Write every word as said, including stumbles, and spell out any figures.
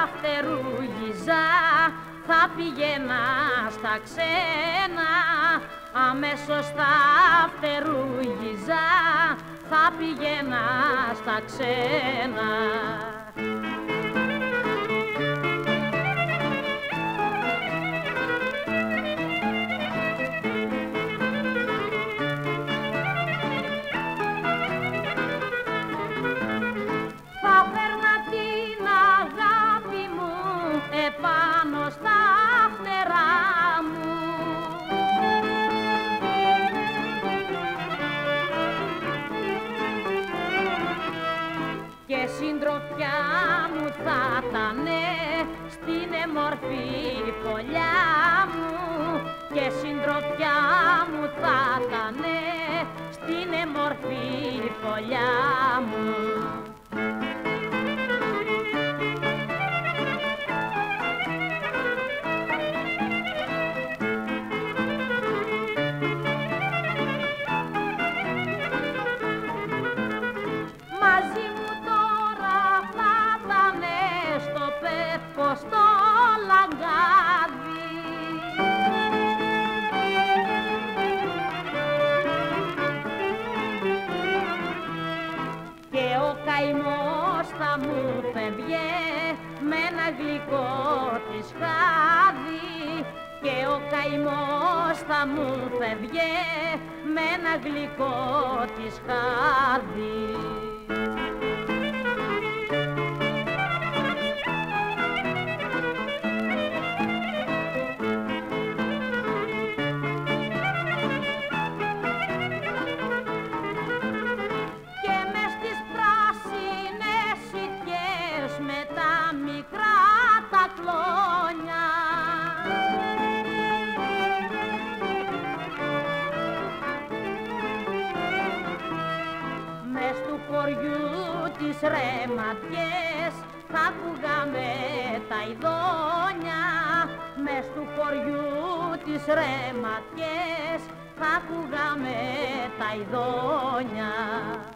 φτερούγιζα, θα πηγαίνα στα ξένα. Αμέσως θα φτερούγιζα, θα πηγαίνα στα ξένα. Θα φέρνα την αγάπη μου επάνω στα φτερά μου και συντροφιά μου θα ήτανε στην εμορφή φωλιά μου και συντροφιά μου θα ήτανε στην εμορφή φωλιά μου. Μαζί μου τώρα θα ήτανε στο πέπο στο λαγκάδι και ο καημός θα μου φεύγε με ένα γλυκό της χάδι και ο καημός θα μου φεύγε με ένα γλυκό της χάδι. Και μες στις πράσινες σιτιές με τα μικρά τα κλόνια μες του χωριού τις ρεματιές θα ακούγαμε τα ειδόνια μες του χωριού τις ρεματιές θα ακούγαμε τα ειδόνια.